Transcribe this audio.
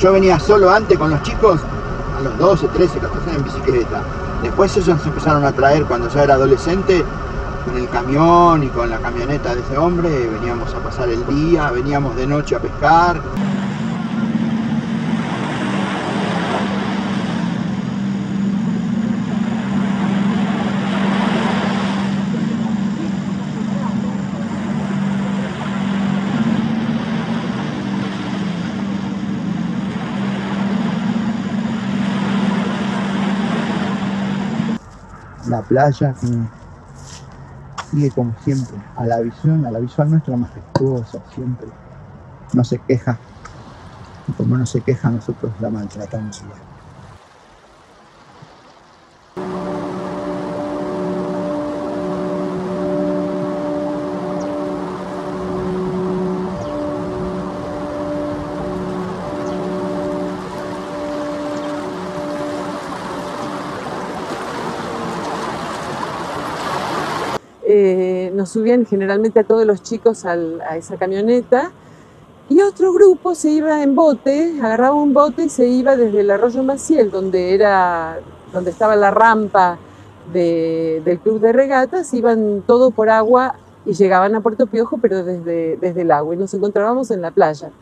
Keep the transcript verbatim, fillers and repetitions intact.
Yo venía solo antes con los chicos, a los doce, trece, catorce años en bicicleta. Después ellos se empezaron a traer cuando ya era adolescente, con el camión y con la camioneta de ese hombre, veníamos a pasar el día, veníamos de noche a pescar. La playa sigue, sigue como siempre, a la visión, a la visual nuestra majestuosa siempre. No se queja. Y como no se queja, nosotros la maltratamos igual. Eh, nos subían generalmente a todos los chicos al, a esa camioneta y otro grupo se iba en bote, agarraba un bote y se iba desde el arroyo Maciel, donde, era, donde estaba la rampa de, del club de regatas, iban todo por agua y llegaban a Puerto Piojo, pero desde, desde el agua, y nos encontrábamos en la playa.